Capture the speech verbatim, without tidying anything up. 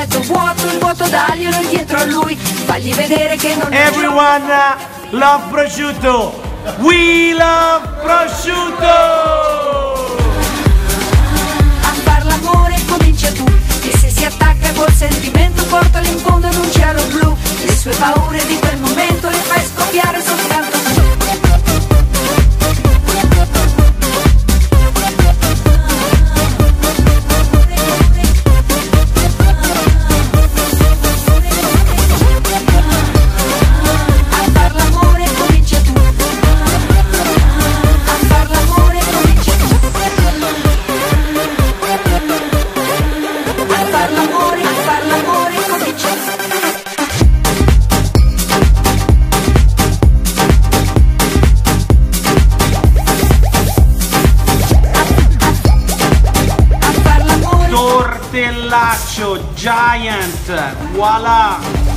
letto vuoto, il vuoto daglielo indietro a lui, fagli vedere che non è. Everyone uh, love prosciutto. We love prosciutto. A far l'amore comincia tu, e se si attacca col sentimento portalo in fondo in un cielo blu. Le sue paure di quel momento le fai scoppiare soltanto tu. Tortellaccio giant, voilà.